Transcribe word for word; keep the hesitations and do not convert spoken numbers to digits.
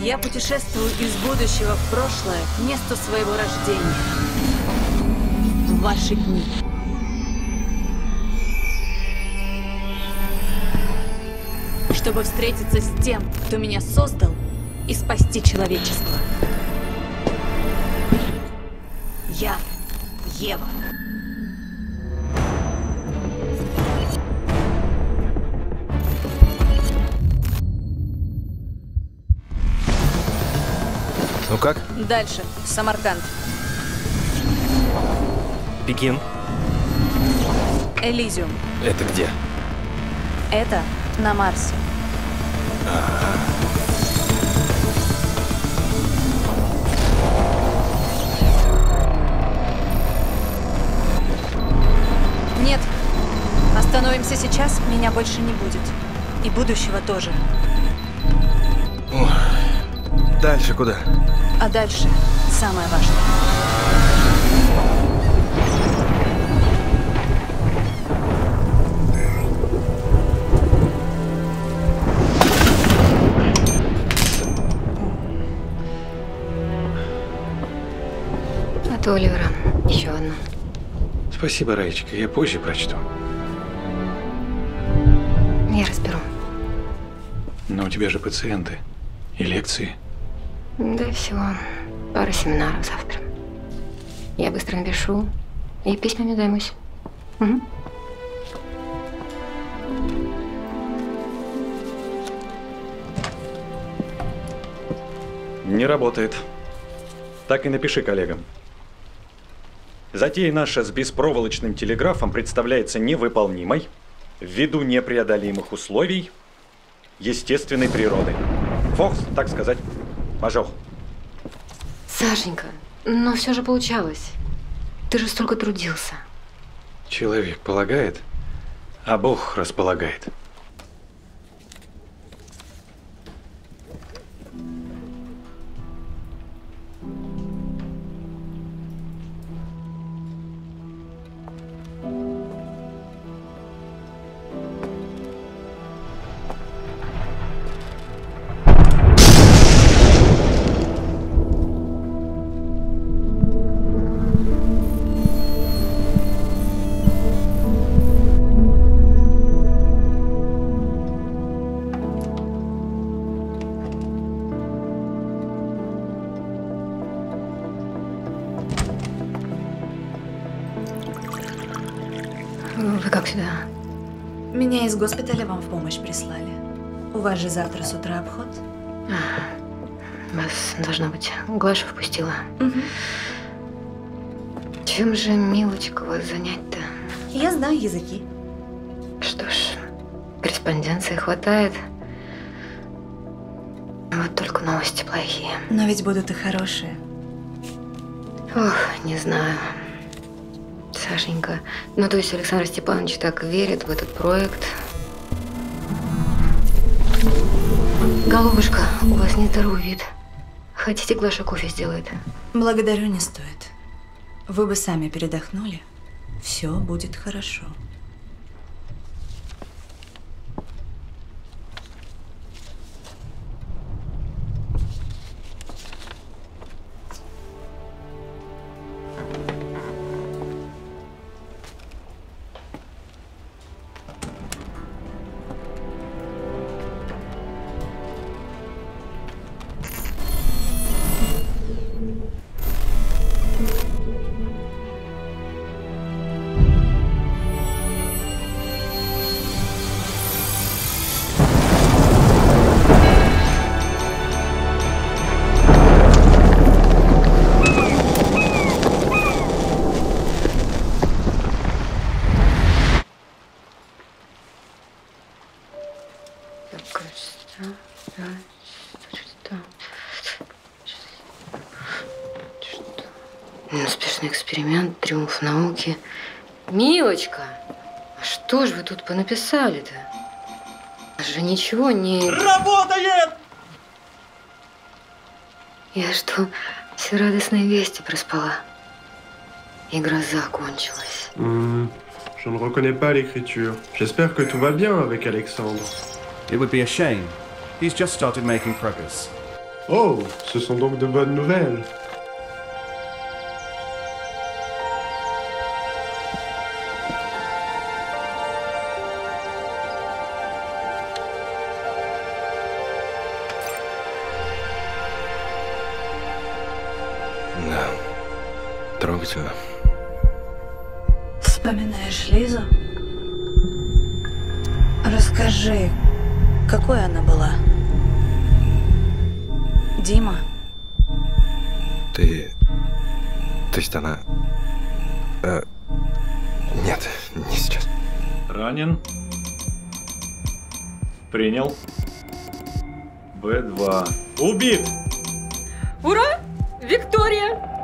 Я путешествую из будущего в прошлое к месту своего рождения. В ваши дни. Чтобы встретиться с тем, кто меня создал, и спасти человечество. Я Ева. Ну как? Дальше. Самарканд. Пекин. Элизиум. Это где? Это на Марсе. А-а-а. Нет. Остановимся сейчас, меня больше не будет. И будущего тоже. Ох. Дальше куда? А дальше самое важное. От Оливера. Еще одно. Спасибо, Раечка. Я позже прочту. Я разберу. Но у тебя же пациенты и лекции. Да всего пара семинаров завтра. Я быстро напишу и письмами займусь. Угу. Не работает. Так и напиши коллегам. Затея наша с беспроволочным телеграфом представляется невыполнимой ввиду непреодолимых условий естественной природы. Фокс, так сказать, мажор. Сашенька, но все же получалось. Ты же столько трудился. Человек полагает, а Бог располагает. Вы как сюда? Меня из госпиталя вам в помощь прислали. У вас же завтра с утра обход. А, вас, должно быть, Глаша впустила. Угу. Чем же, милочка, вас занять-то? Я знаю языки. Что ж, корреспонденции хватает. Вот только новости плохие. Но ведь будут и хорошие. Ох, не знаю. Сашенька, ну то есть Александр Степанович так верит в этот проект. Голубушка, у вас нездоровый вид. Хотите, Глаша кофе сделает? Благодарю, не стоит. Вы бы сами передохнули. Все будет хорошо. Успешный эксперимент, триумф науки. Милочка, а что ж вы тут понаписали-то? Же ничего не... Работает! Я что, все радостные вести проспала? И гроза кончилась. Mmh, je ne reconnais pas l'écriture. J'espère que tout va bien avec Alexandre. It would be a shame. He's just started making progress. Oh, ce sont donc de bonnes nouvelles. Да. Трогательно. Вспоминаешь Лизу? Расскажи, какой она была? Дима? Ты... То есть она... Э, нет, не сейчас. Ранен. Принял. Б два. Убит! Ура! Виктория!